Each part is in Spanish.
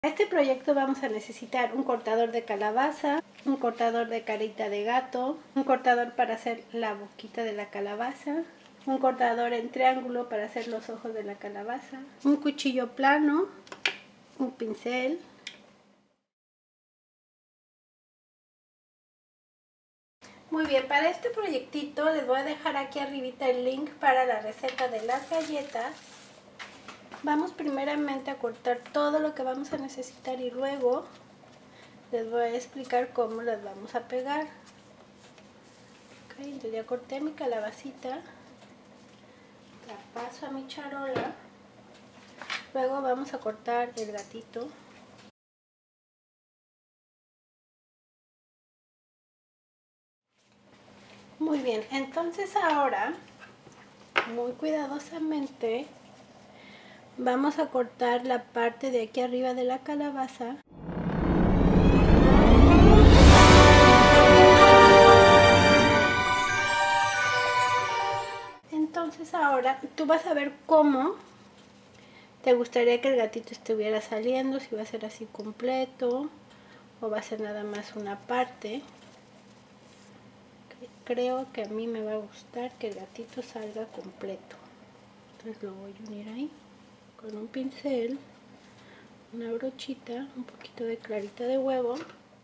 Para este proyecto vamos a necesitar un cortador de calabaza, un cortador de carita de gato, un cortador para hacer la boquita de la calabaza, un cortador en triángulo para hacer los ojos de la calabaza, un cuchillo plano, un pincel. Muy bien, para este proyectito les voy a dejar aquí arribita el link para la receta de las galletas. Vamos primeramente a cortar todo lo que vamos a necesitar y luego les voy a explicar cómo las vamos a pegar. Ok, entonces ya corté mi calabacita, la paso a mi charola, luego vamos a cortar el gatito. Muy bien, entonces ahora muy cuidadosamente vamos a cortar la parte de aquí arriba de la calabaza. Entonces ahora tú vas a ver cómo te gustaría que el gatito estuviera saliendo, si va a ser así completo o va a ser nada más una parte. Creo que a mí me va a gustar que el gatito salga completo. Entonces lo voy a unir ahí con un pincel, una brochita, un poquito de clarita de huevo.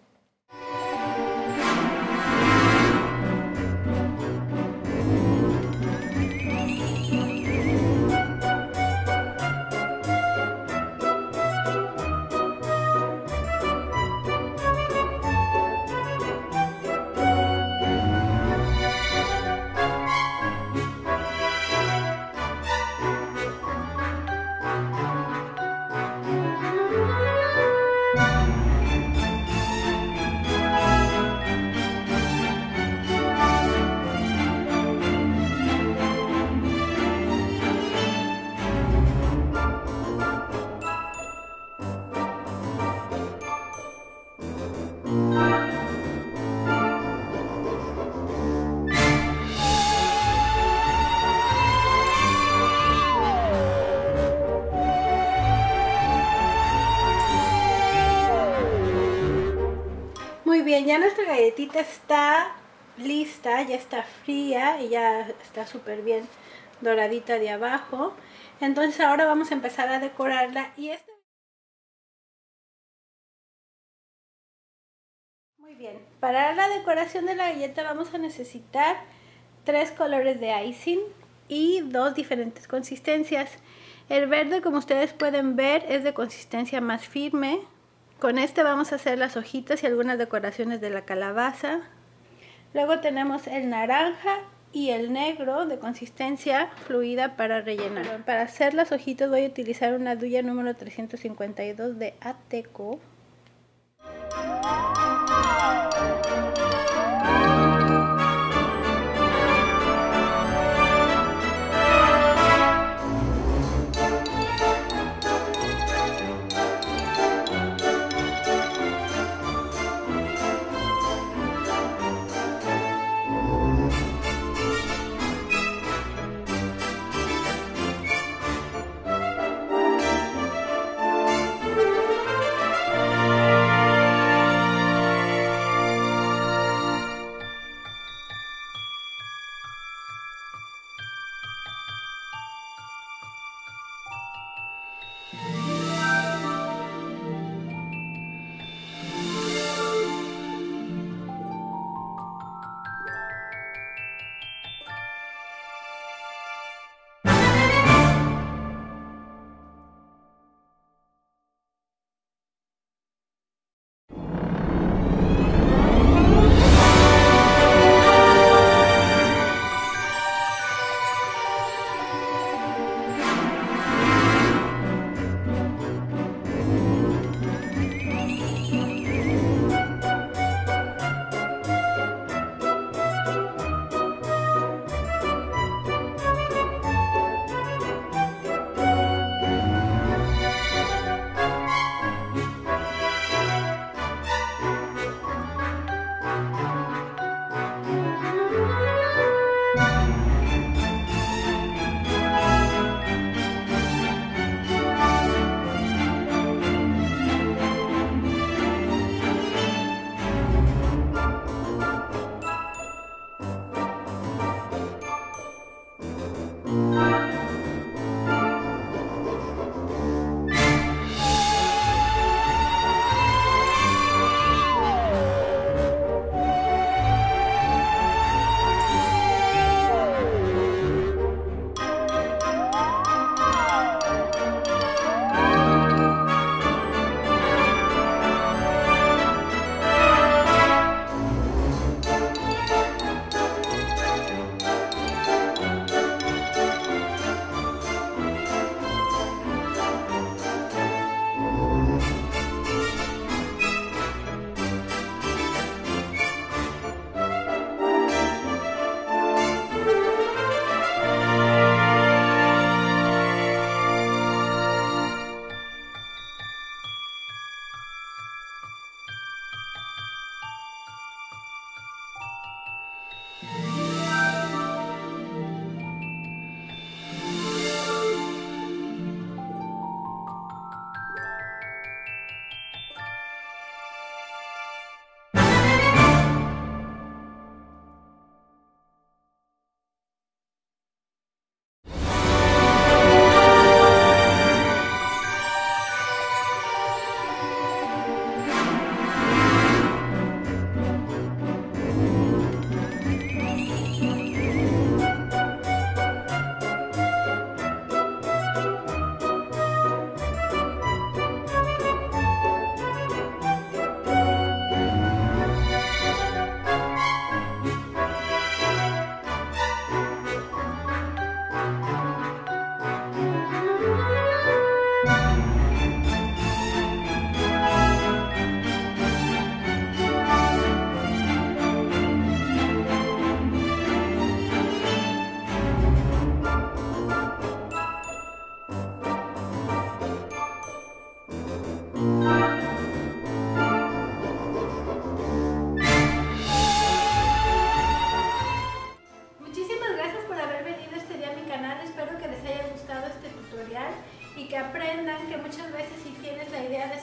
Muy bien, ya nuestra galletita está lista, ya está fría y ya está súper bien doradita de abajo. Entonces ahora vamos a empezar a decorarla y Muy bien, para la decoración de la galleta vamos a necesitar 3 colores de icing y 2 diferentes consistencias. El verde, como ustedes pueden ver, es de consistencia más firme. Con este vamos a hacer las hojitas y algunas decoraciones de la calabaza. Luego tenemos el naranja y el negro de consistencia fluida para rellenar. Para hacer las hojitas voy a utilizar una duya número 352 de Ateco.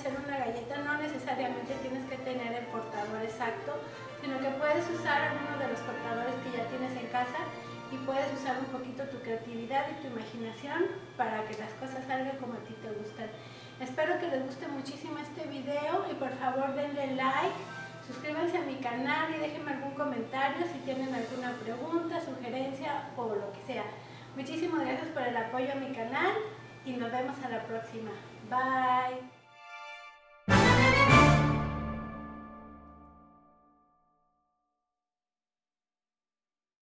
hacer una galleta no necesariamente tienes que tener el cortador exacto, sino que puedes usar alguno de los cortadores que ya tienes en casa y puedes usar un poquito tu creatividad y tu imaginación para que las cosas salgan como a ti te gustan. Espero que les guste muchísimo este video y por favor denle like, suscríbanse a mi canal y déjenme algún comentario si tienen alguna pregunta, sugerencia o lo que sea. Muchísimas gracias por el apoyo a mi canal y nos vemos a la próxima. Bye.